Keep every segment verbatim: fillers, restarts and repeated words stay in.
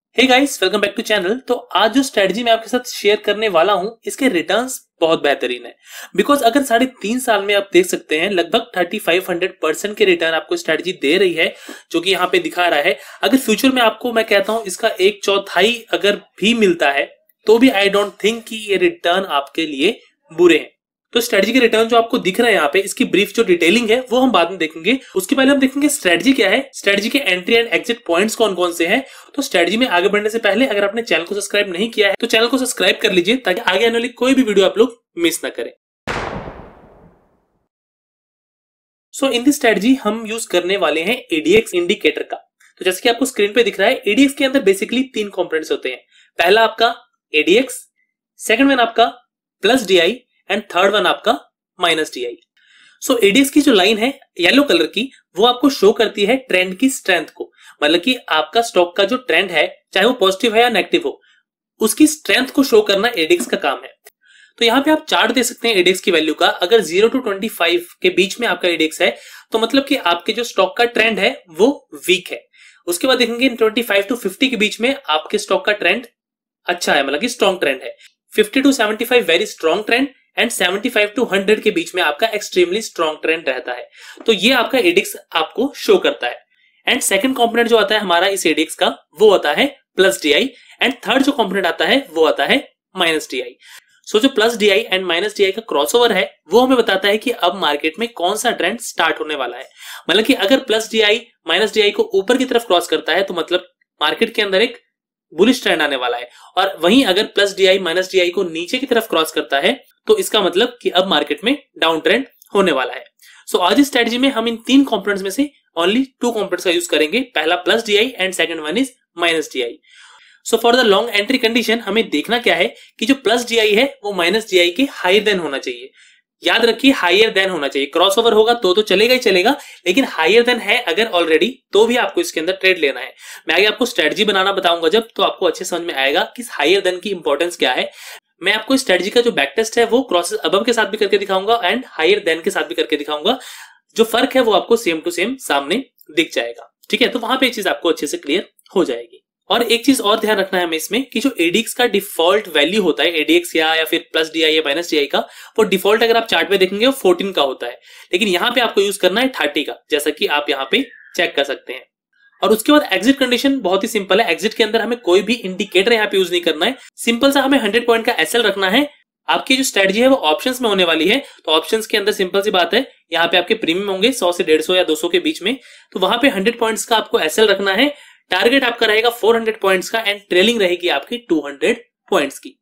Hey guys, welcome back to channel. तो आज जो स्ट्रेटजी मैं आपके साथ शेयर करने वाला हूं, इसके रिटर्न्स बहुत बेहतरीन है। बिकॉज अगर साढ़े तीन साल में आप देख सकते हैं लगभग थर्टी फाइव हंड्रेड परसेंट के रिटर्न आपको स्ट्रेटजी दे रही है, जो कि यहाँ पे दिखा रहा है। अगर फ्यूचर में आपको मैं कहता हूं इसका एक चौथाई अगर भी मिलता है तो भी आई डोंट थिंक कि ये रिटर्न आपके लिए बुरे हैं। तो स्ट्रेटजी के रिटर्न जो आपको दिख रहे हैं यहाँ पे, इसकी ब्रीफ जो डिटेलिंग है वो हम बाद में देखेंगे। उसके पहले हम देखेंगे स्ट्रेटजी क्या है, स्ट्रेटजी के एंट्री एंड एग्जिट पॉइंट्स कौन कौन से हैं। तो स्ट्रेटजी में आगे बढ़ने से पहले अगर आपने चैनल को सब्सक्राइब नहीं किया है तो चैनल को सब्सक्राइब कर लीजिए, ताकि आगे आने वाली कोई भी वीडियो आप लोग मिस ना करें। सो इन दिस स्ट्रेटजी हम यूज करने वाले हैं एडीएक्स इंडिकेटर का। तो जैसे कि आपको स्क्रीन पे दिख रहा है, एडीएक्स के अंदर बेसिकली तीन कंपोनेंट्स होते हैं। पहला आपका एडीएक्स, सेकंड वन आपका plus DI and third one आपका माइनस डीआई। सो एडीएक्स की जो लाइन है येलो कलर की, वो आपको शो करती है ट्रेंड की स्ट्रेंथ को। मतलब कि आपका स्टॉक का जो ट्रेंड है, चाहे वो पॉजिटिव है या नेगेटिव हो, उसकी स्ट्रेंथ को शो करना एडीएक्स का काम है। तो यहाँ पे आप चार्ट दे सकते हैं एडीएक्स की वैल्यू का। अगर जीरो टू ट्वेंटी फाइव के बीच में आपका एडीएक्स है तो मतलब कि आपके जो स्टॉक का ट्रेंड है वो वीक है। उसके बाद देखेंगे ट्वेंटी फाइव टू फिफ्टी के बीच में आपके स्टॉक का ट्रेंड अच्छा है, मतलब कि स्ट्रॉन्ग ट्रेंड है। Fifty to seventy five very strong trend and seventy five to hundred के बीच में आपका एक्सट्रीमली स्ट्रॉन्ग ट्रेंड रहता है। तो ये आपका एडीएक्स आपको शो करता है। एंड सेकंड कंपोनेंट जो आता है हमारा इस एडीएक्स का, वो आता है प्लस डीआई। एंड थर्ड जो कंपोनेंट आता है वो आता है माइनस डीआई। सो जो plus DI and minus DI का क्रॉसओवर है, वो हमें बताता है कि अब मार्केट में कौन सा ट्रेंड स्टार्ट होने वाला है। मतलब कि अगर प्लस डीआई माइनस डीआई को ऊपर की तरफ क्रॉस करता है तो मतलब मार्केट के अंदर एक बुलिश ट्रेंड आने वाला है। और वहीं अगर प्लस डीआई माइनस डीआई को नीचे की तरफ क्रॉस करता है तो इसका मतलब कि अब मार्केट में डाउन ट्रेंड होने वाला है। सो so, आज इस स्ट्रेटजी में हम इन तीन कंपोनेंट्स में से ओनली टू कंपोनेंट्स का यूज करेंगे। पहला plus DI and second one is minus DI. So for the long entry condition हमें देखना क्या है कि जो प्लस डीआई है वो माइनस डीआई के हायर देन होना चाहिए। याद रखिए, हायर देन होना चाहिए। क्रॉसओवर होगा तो तो चलेगा ही चलेगा, लेकिन हायर देन है अगर ऑलरेडी तो भी आपको इसके अंदर ट्रेड लेना है। मैं आगे आपको स्ट्रेटजी बनाना बताऊंगा जब, तो आपको अच्छे समझ में आएगा कि हायर देन की इंपॉर्टेंस क्या है। मैं आपको स्ट्रेटजी का जो बैक टेस्ट है वो क्रॉसेस अबव के साथ भी करके दिखाऊंगा एंड हायर देन के साथ भी करके दिखाऊंगा। जो फर्क है वो आपको सेम टू सेम सामने दिख जाएगा। ठीक है, तो वहां पे ये चीज आपको अच्छे से क्लियर हो जाएगी। और एक चीज और ध्यान रखना है हमें इसमें कि जो एडीएक्स का डिफॉल्ट वैल्यू होता है, एडीएक्स या या फिर प्लस डीआई या माइनस डीआई का, वो डिफॉल्ट अगर आप चार्ट पे देखेंगे वो फोर्टीन का होता है। लेकिन यहाँ पे आपको यूज करना है थर्टी का, जैसा कि आप यहाँ पे चेक कर सकते हैं। और उसके बाद एग्जिट कंडीशन बहुत ही सिंपल है। एग्जिट के अंदर हमें कोई भी इंडिकेटर यहाँ पे यूज नहीं करना है। सिंपल सा हमें हंड्रेड पॉइंट का एसएल रखना है। आपकी जो स्ट्रेटजी है वो ऑप्शंस में होने वाली है, तो ऑप्शंस के अंदर सिंपल सी बात है, यहाँ पे आपके प्रीमियम होंगे सौ से डेढ़ सौ या दो सौ के बीच में। तो वहां पे हंड्रेड पॉइंट्स का आपको एसएल रखना है। टारगेट आपका रहेगा फोर हंड्रेड पॉइंट्स का एंड ट्रेलिंग रहेगी आपकी टू हंड्रेड पॉइंट्स की।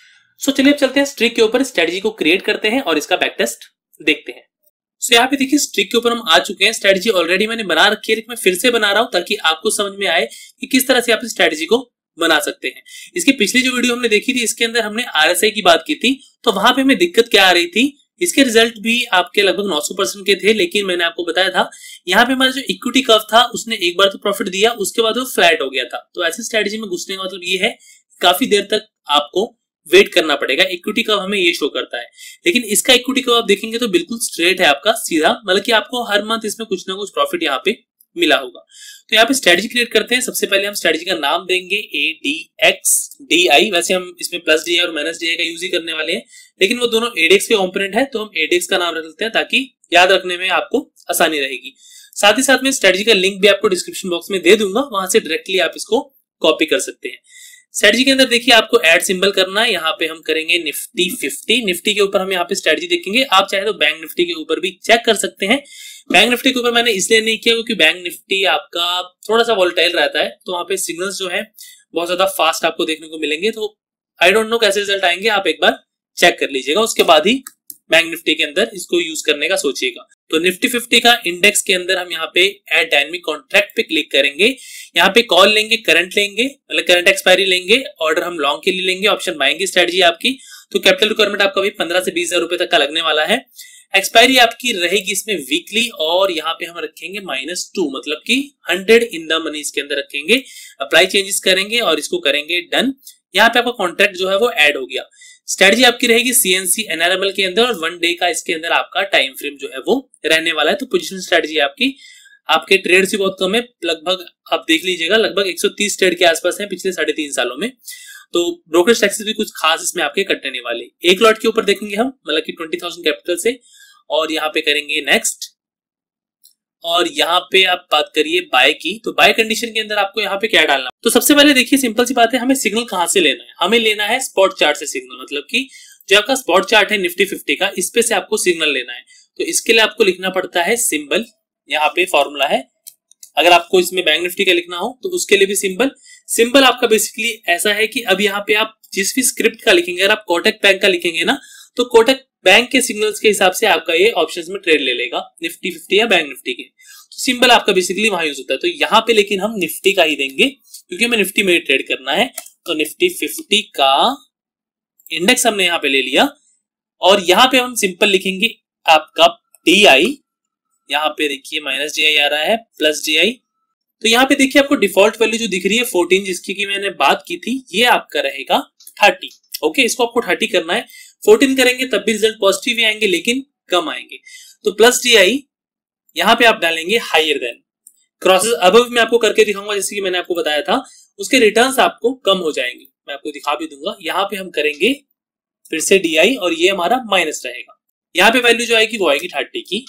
सो चलिए अब चलते हैं स्ट्रिक के ऊपर, स्ट्रेटजी को क्रिएट करते हैं और इसका बैक टेस्ट देखते हैं। सो so, यहाँ पे देखिए स्ट्रिक के ऊपर हम आ चुके हैं। स्ट्रेटजी ऑलरेडी मैंने बना रखी है, लेकिन मैं फिर से बना रहा हूं ताकि आपको समझ में आए कि किस तरह से आप इस स्ट्रेटजी को बना सकते हैं। इसकी पिछली जो वीडियो हमने देखी थी, इसके अंदर हमने आरएसआई की बात की थी, तो वहां पे हमें दिक्कत क्या आ रही थी, इसके रिजल्ट भी आपके लगभग नौ सौ परसेंट के थे। लेकिन मैंने आपको बताया था यहाँ पे हमारा जो इक्विटी कर्व था उसने एक बार तो प्रॉफिट दिया, उसके बाद वो फ्लैट हो गया था। तो ऐसी स्ट्रेटजी में घुसने का मतलब ये है काफी देर तक आपको वेट करना पड़ेगा। इक्विटी कर्व हमें ये शो करता है, लेकिन इसका इक्विटी कर्व आप देखेंगे तो बिल्कुल स्ट्रेट है आपका, सीधा। मतलब कि आपको हर मंथ इसमें कुछ ना कुछ प्रॉफिट यहाँ पे मिला होगा। तो यहाँ पे स्ट्रेटजी क्रिएट करते हैं। सबसे पहले हम स्ट्रेटजी का नाम देंगे A D X D I. वैसे हम इसमें प्लस डीआई और माइनस डीआई का यूज ही करने वाले हैं, लेकिन वो दोनों एडीएक्स के कंपोनेंट है, तो हम एडीएक्स का नाम रख लेते हैं ताकि याद रखने में आपको आसानी रहेगी। साथ ही साथ में स्ट्रेटजी का लिंक भी आपको डिस्क्रिप्शन बॉक्स में दे दूंगा, वहां से डायरेक्टली आप इसको कॉपी कर सकते हैं। स्ट्रेटजी के अंदर देखिए आपको ऐड सिंबल करना है। यहाँ पे हम करेंगे निफ्टी फिफ्टी। निफ्टी के ऊपर हम यहाँ पे स्ट्रेटजी देखेंगे। आप चाहे तो बैंक निफ्टी के ऊपर भी चेक कर सकते हैं। बैंक निफ्टी के ऊपर मैंने इसलिए नहीं किया क्योंकि बैंक निफ्टी आपका थोड़ा सा वोलेटाइल रहता है, तो वहाँ पे सिग्नल्स जो है बहुत ज्यादा फास्ट आपको देखने को मिलेंगे। तो आई डोंट नो कैसे रिजल्ट आएंगे, आप एक बार चेक कर लीजिएगा, उसके बाद ही बैंक निफ्टी के अंदर इसको यूज करने का सोचिएगा। तो निफ्टी फिफ्टी का इंडेक्स के अंदर हम यहाँ पे ऐड डायनामिक कॉन्ट्रैक्ट पे क्लिक करेंगे। यहाँ पे कॉल लेंगे, करंट लेंगे, मतलब करंट एक्सपायरी लेंगे, ऑर्डर हम लॉन्ग के लिए लेंगे, ऑप्शन बाइंग की स्ट्रेटजी आपकी। तो कैपिटल रिक्वायरमेंट आपका भी पंद्रह से बीस हजार रुपए तक का लगने वाला है। एक्सपायरी आपकी रहेगी इसमें वीकली, और यहाँ पे हम रखेंगे माइनस टू, मतलब कि हंड्रेड इन द मनी इसके अंदर रखेंगे। अप्लाई चेंजेस करेंगे और इसको करेंगे डन। यहाँ पे आपका कॉन्ट्रैक्ट जो है वो ऐड हो गया। स्ट्रेटजी आपकी रहेगी सीएनसी एनआरएमएल के अंदर, और वन डे का इसके अंदर आपका टाइम फ्रेम जो है वो रहने वाला है। तो पोजीशन स्ट्रेटजी आपकी आपके ट्रेड्स भी बहुत कम है, लगभग आप देख लीजिएगा लगभग एक सौ तीस ट्रेड के आसपास है पिछले साढ़े तीन सालों में। तो ब्रोकरेज टैक्सेस भी कुछ खास इसमें आपके कटने वाले। एक लॉट के ऊपर देखेंगे हम, मतलब कि ट्वेंटी थाउजेंड कैपिटल से, और यहाँ पे करेंगे नेक्स्ट। और यहाँ पे आप बात करिए बाय की, तो बाय कंडीशन के अंदर आपको यहाँ पे क्या डालना। तो सबसे पहले देखिए सिंपल सी बात है, हमें सिग्नल कहां से लेना है, हमें लेना है स्पॉट चार्ट से सिग्नल, मतलब कि जो आपका स्पॉट चार्ट है निफ्टी फिफ्टी का, इस पे से आपको सिग्नल लेना है। तो इसके लिए आपको लिखना पड़ता है सिंबल, यहाँ पे फॉर्मूला है। अगर आपको इसमें बैंक निफ्टी का लिखना हो तो उसके लिए भी सिंबल सिंबल आपका बेसिकली ऐसा है कि अब यहाँ पे आप जिस भी स्क्रिप्ट का लिखेंगे, अगर आप कोटक बैंक का लिखेंगे ना, तो कोटक बैंक के सिग्नल्स के हिसाब से आपका ये ऑप्शंस में ट्रेड ले लेगा, निफ्टी फिफ्टी या बैंक निफ्टी के। तो सिंबल आपका बेसिकली वहां यूज होता है। तो यहाँ पे लेकिन हम निफ्टी का ही देंगे क्योंकि हमें निफ्टी में ट्रेड करना है। तो निफ्टी फिफ्टी का इंडेक्स हमने यहाँ पे ले लिया, और यहाँ पे हम सिंपल लिखेंगे आपका डी आई, यहाँ पे देखिए माइनस डी आई आ रहा है, प्लस डी आई। तो यहाँ पे देखिए आपको डिफॉल्ट वैल्यू जो दिख रही है फोर्टीन, जिसकी की मैंने बात की थी, ये आपका रहेगा थर्टी। ओके, इसको आपको थर्टी करना है। फोर्टीन करेंगे तब भी रिजल्ट पॉजिटिव ही आएंगे लेकिन कम आएंगे। तो प्लस डी आई यहाँ पे आप डालेंगे हायर देन। क्रॉसेस अबव में आपको करके दिखाऊंगा, जैसे कि मैंने आपको बताया था, उसके रिटर्न्स आपको कम हो जाएंगे, मैं आपको दिखा भी दूंगा। यहाँ पे हम करेंगे फिर से डी आई, और ये हमारा माइनस रहेगा। यहाँ पे वैल्यू जो आएगी वो आएगी थर्टी की,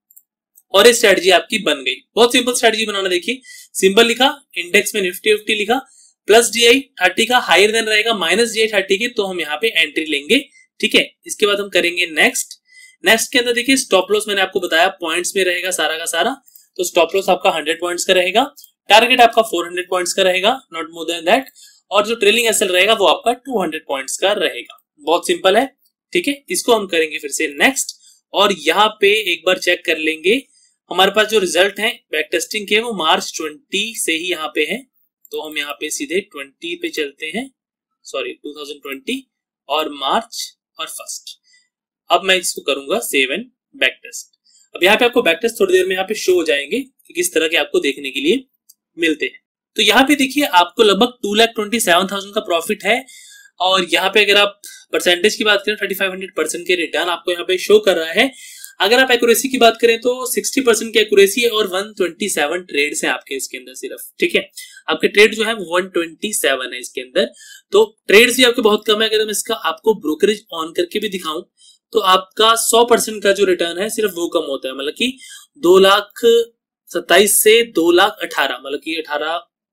और ये स्ट्रेटजी आपकी बन गई। बहुत सिंपल स्ट्रेटजी बनाना, देखिए सिंबल लिखा, इंडेक्स में निफ्टी फिफ्टी लिखा, प्लस डी आई थर्टी का, हायर देन रहेगा माइनस डी आई थर्टी के, तो हम यहाँ पे एंट्री लेंगे। ठीक है, इसके बाद हम करेंगे नेक्स्ट। नेक्स्ट के अंदर देखिए स्टॉप लॉस मैंने आपको बताया पॉइंट्स में रहेगा सारा का सारा, तो स्टॉप लॉस आपका हंड्रेड पॉइंट्स का रहेगा, टारगेट आपका फोर हंड्रेड पॉइंट्स का रहेगा, नॉट मोर देन दैट, और जो ट्रेलिंग एसएल रहेगा वो आपका टू हंड्रेड पॉइंट्स का रहेगा। बहुत सिंपल है। ठीक है, इसको हम करेंगे फिर से नेक्स्ट, और यहाँ पे एक बार चेक कर लेंगे हमारे पास जो रिजल्ट है बैक टेस्टिंग के, वो मार्च ट्वेंटी से ही यहाँ पे है। तो हम यहाँ पे सीधे ट्वेंटी पे चलते हैं, सॉरी टू थाउजेंड ट्वेंटी, और मार्च और फर्स्ट। अब मैं इसको करूंगा सेव एंड बैक टेस्ट। अब यहाँ पे आपको बैक टेस्ट थोड़ी देर में यहाँ पे शो हो जाएंगे कि किस तरह के आपको देखने के लिए मिलते हैं। तो यहाँ पे देखिए आपको लगभग two lakh twenty seven thousand का प्रॉफिट है, और यहाँ पे अगर आप परसेंटेज की बात करें थर्टी फाइव हंड्रेड परसेंट के रिटर्न आपको यहाँ पे शो कर रहा है। अगर आप एक्यूरेसी की बात करें तो सिक्सटी परसेंट की एक्यूरेसी है, और वन ट्वेंटी सेवन ट्रेड्स हैं आपके इसके अंदर सिर्फ। ठीक है, आपके ट्रेड जो है वो वन ट्वेंटी सेवन है इसके अंदर, तो ट्रेड्स भी आपके बहुत कम है। अगर मैं इसका आपको ब्रोकरेज ऑन करके भी दिखाऊं तो आपका सौ परसेंट का जो रिटर्न है सिर्फ वो कम होता है, मतलब कि दो लाख सत्ताईस से दो लाख अठारह, मतलब कि अठारह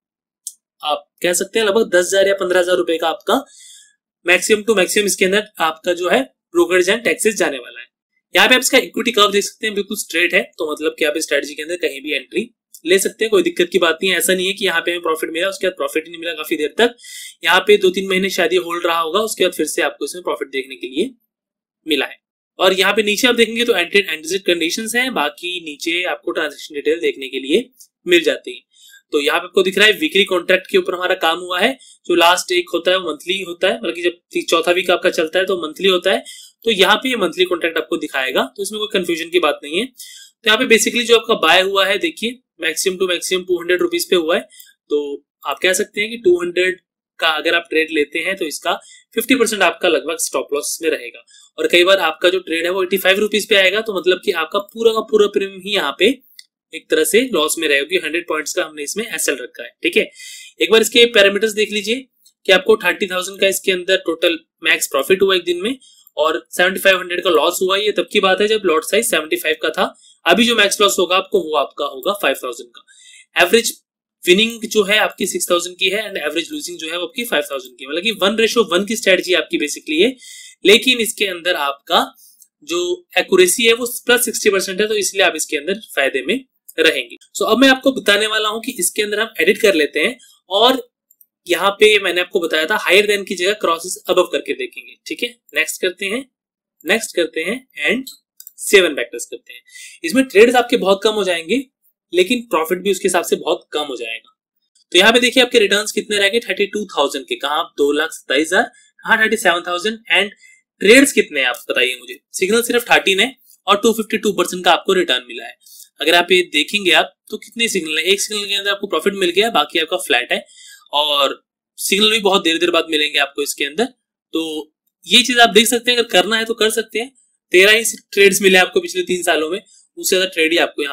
आप कह सकते हैं लगभग दस हजार या पंद्रह हजार रुपए का आपका मैक्सिमम टू मैक्सिमम इसके अंदर आपका जो है ब्रोकरेज एंड टैक्सेस जाने वाला है। यहाँ पे आप इसका इक्विटी कर्व देख सकते हैं, बिल्कुल स्ट्रेट है, तो मतलब कि आप इस स्ट्रेटजी के अंदर कहीं भी एंट्री ले सकते हैं, कोई दिक्कत की बात नहीं है। ऐसा नहीं है कि यहाँ पे हमें प्रॉफिट मिला उसके बाद प्रॉफिट ही नहीं मिला काफी देर तक। यहाँ पे दो तीन महीने शायद ये होल्ड रहा होगा, उसके बाद फिर से आपको इसमें प्रॉफिट देखने के लिए मिला है। और यहाँ पे नीचे आप देखेंगे तो एंट्री एंड एग्जिट कंडीशंस हैं, बाकी नीचे आपको ट्रांजैक्शन डिटेल देखने के लिए मिल जाती है। तो यहाँ पे आपको दिख रहा है वीकली कॉन्ट्रैक्ट के ऊपर हमारा काम हुआ है, जो लास्ट एक होता है वो मंथली होता है, मतलब कि जब चौथा वीक आपका चलता है तो मंथली होता है। तो यहाँ पे ये मंथली कॉन्ट्रैक्ट आपको दिखाएगा, तो इसमें कोई कंफ्यूजन की बात नहीं है। तो यहाँ पे बेसिकली जो आपका बाय हुआ है देखिए maximum to maximum two hundred rupees पे हुआ है, तो आप कह सकते हैं कि टू हंड्रेड का अगर आप ट्रेड लेते हैं तो इसका फिफ्टी परसेंट आपका लगभग स्टॉप लॉस में रहेगा। और कई बार आपका जो ट्रेड है वो एटी फाइव रुपीज पे आएगा, तो मतलब कि आपका पूरा का पूरा प्रीमियम ही यहाँ पे एक तरह से लॉस में रहेगा, क्योंकि हंड्रेड पॉइंट्स का हमने इसमें एसएल रखा है। ठीक है, एक बार इसके पैरामीटर्स देख लीजिए कि आपको थर्टी थाउजेंड का इसके अंदर टोटल मैक्स प्रॉफिट हुआ एक दिन में, और सेवेंटी फाइव हंड्रेड का लॉस हुआ। ये तब की बात है जब लॉट साइज सेवेंटी फाइव का था। अभी जो मैक्स लॉस होगा आपको वो आपका होगा फाइव थाउजेंड का। एवरेज विनिंग जो है आपकी सिक्स थाउजेंड की है, एंड एवरेज लूजिंग जो है वो आपकी फाइव थाउजेंड की, मतलब कि वन रेशो वन की स्ट्रेटजी आपकी बेसिकली है। लेकिन इसके अंदर आपका जो एक्यूरेसी है वो प्लस सिक्सटी परसेंट है, तो इसलिए आप इसके अंदर फायदे में रहेंगे। सो so, अब मैं आपको बताने वाला हूं कि इसके अंदर हम एडिट कर लेते हैं, और यहाँ पे मैंने आपको बताया था हायर देन की जगह क्रॉसेस अबव करके देखेंगे। ठीक है, नेक्स्ट करते हैं, नेक्स्ट करते हैं एंड सेवन बैकर्स करते हैं। इसमें ट्रेड्स आपके बहुत कम हो जाएंगे, लेकिन प्रॉफिट भी उसके हिसाब से बहुत कम हो जाएगा। तो यहाँ पे देखिए आपके रिटर्न्स कितने रहेंगे, थर्टी टू थाउजेंड के, कहा दो लाख सत्ताईस हजार, कहा thirty seven thousand, and trades कितने हैं आप बताइए मुझे। सिग्नल सिर्फ थर्टीन है और टू फिफ्टी टू परसेंट का आपको रिटर्न मिला है। अगर आप ये देखेंगे आप तो कितने सिग्नल है, एक सिग्नल के अंदर आपको प्रॉफिट मिल गया, बाकी आपका फ्लैट है, और सिग्नल भी बहुत देर देर बाद मिलेंगे आपको इसके अंदर। तो ये चीज आप देख सकते हैं, अगर करना है तो कर सकते हैं। तेरह ही ट्रेड्स मिले आपको पिछले तीन सालों में, उससे ज्यादा ट्रेड ही आपको यहाँ पे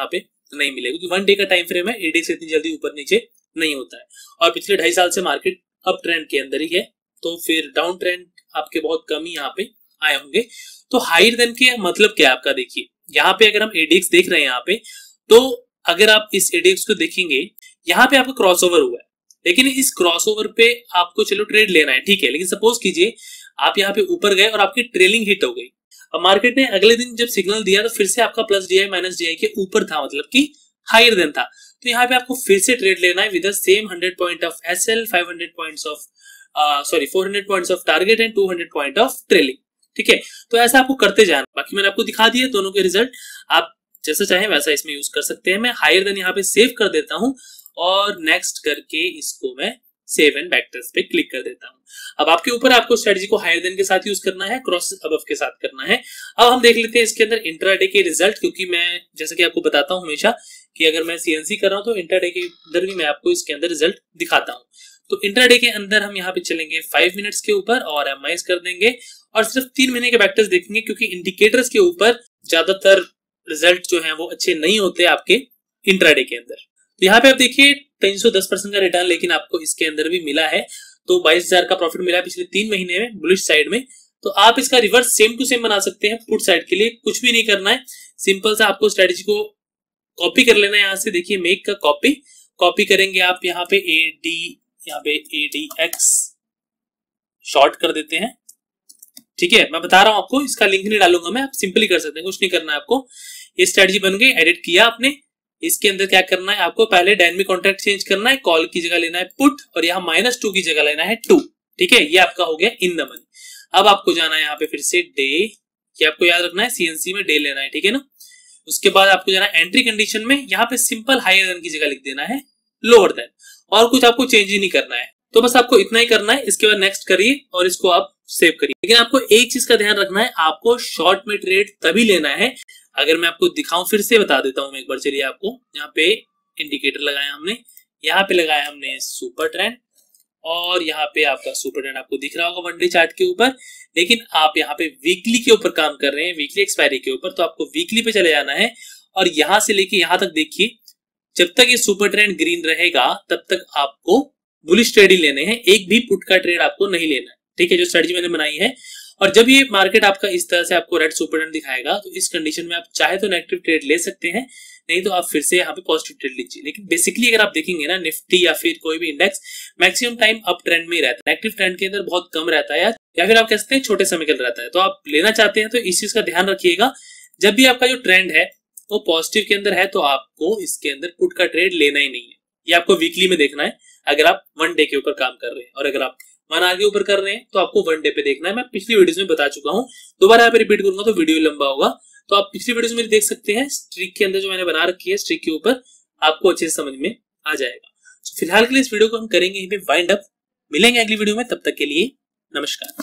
नहीं मिलेगा, क्योंकि वन डे का टाइम फ्रेम है, एडीएक्स इतनी जल्दी ऊपर नीचे नहीं होता है। और पिछले ढाई साल से मार्केट अप ट्रेंड के अंदर ही है, तो फिर डाउन ट्रेंड आपके बहुत कम ही यहाँ पे आए होंगे। तो हायर देन के मतलब क्या है आपका, देखिए यहाँ पे अगर हम एडीएक्स देख रहे हैं यहाँ पे, तो अगर आप इस एडीएक्स को देखेंगे यहाँ पे आपका क्रॉसओवर हुआ है, लेकिन इस क्रॉसओवर पे आपको चलो ट्रेड लेना है, ठीक है। लेकिन सपोज कीजिए आप यहाँ पे ऊपर गए और आपकी ट्रेलिंग हिट हो गई, अब मार्केट ने अगले दिन जब सिग्नल दिया तो फिर से आपका प्लस डीआई माइनस डीआई के ऊपर था, मतलब कि हायर देन था। तो यहाँ पे आपको फिर से ट्रेड लेना है with the same hundred point of SL, five hundred points of sorry four hundred points of target and two hundred point of trailing, ठीक है। तो ऐसा आपको करते जाना। बाकी मैंने आपको दिखा दिया दोनों के रिजल्ट, आप जैसा चाहें वैसा इसमें यूज कर सकते हैं। मैं हायर देन यहाँ पे सेव कर देता हूँ और नेक्स्ट करके इसको मैं सेव एंड बैक टेस्ट पे क्लिक कर देता हूँ। अब आपके ऊपर आपको स्ट्रेटजी को हायर देन के साथ यूज करना है, क्रॉस अबव के साथ करना है। अब हम देख लेते हैं इसके अंदर इंट्राडे के रिजल्ट, क्योंकि मैं जैसा कि आपको बताता हूँ हमेशा कि अगर मैं सीएनसी कर रहा हूँ तो इंट्राडे के अंदर भी मैं आपको इसके अंदर रिजल्ट दिखाता हूँ। तो इंट्राडे के अंदर हम यहाँ पे चलेंगे फाइव मिनट्स के ऊपर और एमआईएस कर देंगे और सिर्फ तीन महीने के बैक टेस्ट देखेंगे, क्योंकि इंडिकेटर्स के ऊपर ज्यादातर रिजल्ट जो है वो अच्छे नहीं होते आपके इंट्राडे के अंदर। तो यहाँ पे आप देखिए तीन सौ दस परसेंट का रिटर्न लेकिन आपको इसके अंदर भी मिला है, तो बाईस हजार का प्रॉफिट मिला पिछले तीन महीने में बुलिश साइड में। तो आप इसका रिवर्स सेम टू सेम बना सकते हैं पुट साइड के लिए, कुछ भी नहीं करना है, सिंपल सा आपको स्ट्रेटजी को कॉपी कर लेना है। यहाँ से देखिए मेक का कॉपी कॉपी करेंगे आप, यहाँ पे ए डी यहाँ पे ए डी एक्स शॉर्ट कर देते हैं, ठीक है। मैं बता रहा हूं आपको, इसका लिंक नहीं डालूंगा मैं, आप सिंपली कर सकते हैं, कुछ नहीं करना है आपको। ये स्ट्रेटजी बन गई, एडिट किया आपने। इसके अंदर क्या करना है आपको, पहले डायनामिक कॉन्ट्रैक्ट चेंज करना है, कॉल की जगह लेना है पुट और यहाँ माइनस टू की जगह लेना है टू, ठीक है। ये आपका हो गया इन द मनी। अब आपको जाना है यहाँ पे फिर से डे, ये आपको याद रखना है सीएनसी में डे लेना है, ठीक है ना। उसके बाद आपको जाना है एंट्री कंडीशन में, यहाँ पे सिंपल हायर देन की जगह लिख देना है लोअर देन, और कुछ आपको चेंज ही नहीं करना है। तो बस आपको इतना ही करना है। इसके बाद नेक्स्ट करिए और इसको आप सेव करिए। लेकिन आपको एक चीज का ध्यान रखना है, आपको शॉर्ट में ट्रेड तभी लेना है, अगर मैं आपको दिखाऊं फिर से बता देता हूं मैं एक बार, चलिए आपको यहाँ पे इंडिकेटर लगाया हमने, यहाँ पे लगाया हमने सुपर ट्रेंड और यहाँ पे आपका सुपर ट्रेंड आपको दिख रहा होगा वन डे चार्ट के ऊपर। लेकिन आप यहाँ पे वीकली के ऊपर काम कर रहे हैं, वीकली एक्सपायरी के ऊपर, तो आपको वीकली पे चले जाना है और यहां से लेके यहां तक देखिए, जब तक ये सुपर ट्रेंड ग्रीन रहेगा तब तक आपको बुलिश ट्रेड ही लेने हैं, एक भी पुट का ट्रेड आपको नहीं लेना है, ठीक है, जो स्ट्रेटजी मैंने बनाई है। और जब ये मार्केट आपका इस तरह से आपको रेड सुपर ट्रेंड दिखाएगा तो इस कंडीशन में आप चाहे तो नेगेटिव ट्रेड ले सकते हैं, नहीं तो आप फिर से यहाँ पे पॉजिटिव ट्रेड लीजिए। लेकिन बेसिकली अगर आप देखेंगे ना, निफ्टी या फिर कोई भी index maximum time up trend में ही रहता है, नेगेटिव ट्रेंड के अंदर बहुत कम रहता है, या फिर आप कह सकते हैं छोटे समय के लिए रहता है। तो आप लेना चाहते हैं तो इस चीज का ध्यान रखिएगा, जब भी आपका जो ट्रेंड है वो पॉजिटिव के अंदर है तो आपको इसके अंदर पुट का ट्रेड लेना ही नहीं है। ये आपको वीकली में देखना है अगर आप वन डे के ऊपर काम कर रहे हैं, और अगर आप वन आवर के ऊपर कर रहे हैं तो आपको वन डे पे देखना है। मैं पिछली वीडियोस में बता चुका हूं, दोबारा यहाँ पे रिपीट करूंगा तो वीडियो लंबा होगा, तो आप पिछली वीडियोस में देख सकते हैं। स्ट्रिक के अंदर जो मैंने बना रखी है, स्ट्रिक के ऊपर आपको अच्छे से समझ में आ जाएगा। तो फिलहाल के लिए इस वीडियो को हम करेंगे यहीं पे वाइंड अप, मिलेंगे अगली वीडियो में, तब तक के लिए नमस्कार।